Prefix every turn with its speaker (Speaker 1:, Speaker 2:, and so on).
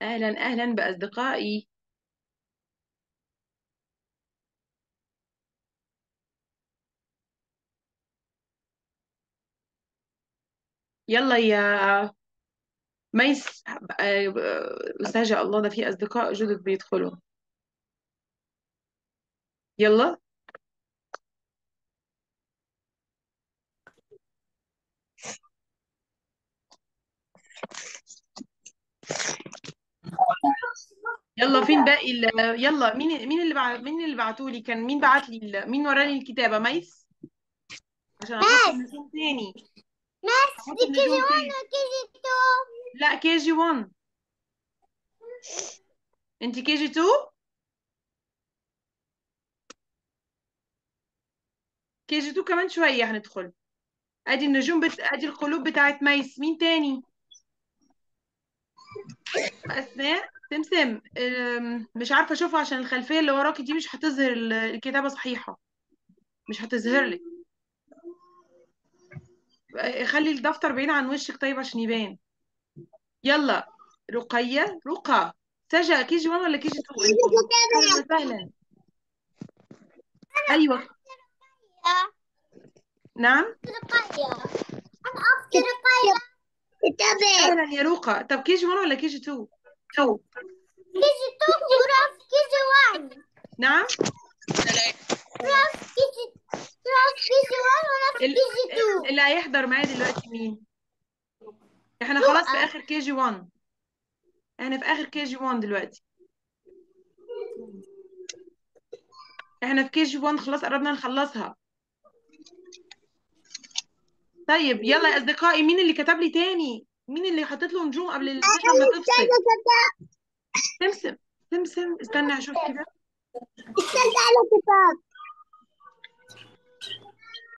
Speaker 1: أهلا أهلا بأصدقائي. يلا يا ميس. أستاذة الله، ده في أصدقاء جدد بيدخلوا. يلا يلا، فين باقي يلا، مين اللي بعتولي؟ كان مين بعت لي مين وراني الكتابة؟ ميس، عشان أحط
Speaker 2: ماس
Speaker 1: النجوم تاني.
Speaker 2: ماس
Speaker 1: أحط
Speaker 2: دي كي جي
Speaker 1: النجوم
Speaker 2: 1
Speaker 1: تاني.
Speaker 2: ولا كي جي 2؟
Speaker 1: لا، كي جي 1. أنت كي جي 2. كي جي 2 كمان شوية هندخل. أدي النجوم أدي القلوب بتاعت ميس. مين تاني؟ أسماء سمسم. مش عارفة أشوفها عشان الخلفية اللي وراكي دي مش هتظهر الكتابة صحيحة. مش هتظهر لك. خلي الدفتر بعيد عن وشك طيب عشان يبان. يلا. رقية، رقى. سجا كي جي 1 ولا كي جي 2 انتوا؟ اهلا وسهلا. ايوه. نعم.
Speaker 2: أنا أختي رقية. كتابة
Speaker 1: اهلا يا رقى. طب كي جي 1 ولا كي جي 2؟
Speaker 2: كي جي 2 وراس كي جي 1.
Speaker 1: نعم.
Speaker 2: راس كي جي راس كي جي 1 وراس
Speaker 1: ال...
Speaker 2: كي جي 2.
Speaker 1: اللي هيحضر معايا دلوقتي مين؟ احنا خلاص في
Speaker 2: رؤى.
Speaker 1: اخر كي جي 1. احنا في اخر كي جي 1 دلوقتي. احنا في كي جي 1 خلاص، قربنا نخلصها. طيب يلا يا اصدقائي، مين اللي كتب لي تاني؟ مين اللي حطيت له نجوم قبل السيشن ما تفصل؟ سمسم. سمسم، استنى اشوف كده.
Speaker 2: استنى على كتاب.